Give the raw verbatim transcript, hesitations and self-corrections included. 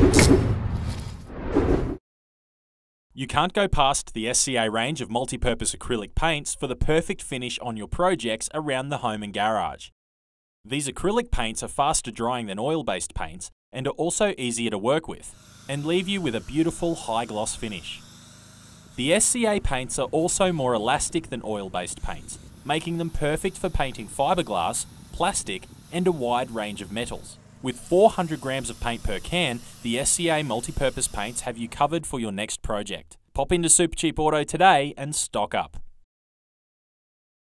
You can't go past the S C A range of multi-purpose acrylic paints for the perfect finish on your projects around the home and garage. These acrylic paints are faster drying than oil-based paints and are also easier to work with, and leave you with a beautiful high-gloss finish. The S C A paints are also more elastic than oil-based paints, making them perfect for painting fiberglass, plastic, and a wide range of metals. With four hundred grams of paint per can, the S C A multi-purpose paints have you covered for your next project. Pop into Supercheap Auto today and stock up.